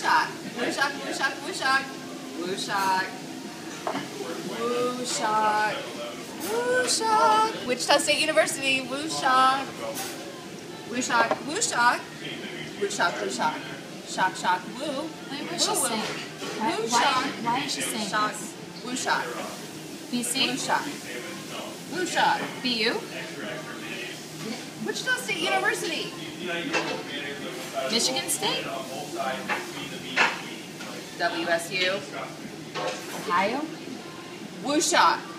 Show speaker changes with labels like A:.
A: wushock. Wushock, wushock, wushock. Wushock. Wushock. Wushock. Wichita State University. Wushock. Wushock. Wushock. Wushock, wushock. Shock, shock, woo.
B: Wait, what's she
A: Woo, woo.
B: saying?
A: Wushock.
B: Why is she saying
A: Shock.
B: this?
A: Wushock.
B: BC?
A: Wushock. Wushock.
B: BU?
A: Wichita State University.
B: Michigan State?
A: WSU.
B: Ohio?
A: Wushock.